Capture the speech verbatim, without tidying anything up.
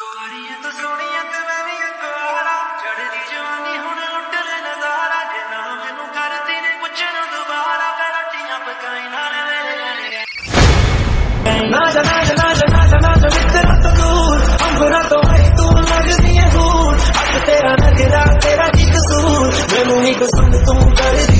ਕੁੜੀਆਂ ਤੋਂ ਸੋਹਣੀਆਂ ਤੇ ਮੈਂ ਵੀ ਅਕਵਾਰਾ ਚੜ੍ਹਦੀ ਜਵਾਨੀ ਹੁਣ ਲੁੱਟ ਲੈ ਨਜ਼ਾਰਾ ਜੇ ਨਾ ਮੈਨੂੰ ਕਰਦੀ ਨੇ ਪੁੱਛਣ ਦੁਬਾਰਾ ਕੜਾਟੀਆਂ ਪਕਾਈ ਨਾਲ ਮੇਰੇ ਨਾ ਜਾ ਨਾ ਜਾ ਨਾ ਜਾ ਨਾ ਜਾ ਨਾ ਜਾ ਮਿੱਤਰਾ ਤੋਂ ਦੂਰ ਅੰਬਰਾਂ ਤੋਂ ਆਈ ਤੂੰ ਲੱਗਦੀ ਹੈ ਹੂਰ ਅੱਜ ਤੇਰਾ ਨਖਰਾ ਤੇਰਾ ਕੀ ਕਸੂਰ ਮੈਨੂੰ ਹੀ ਪਸੰਦ ਤੂੰ ਕਰਦੀ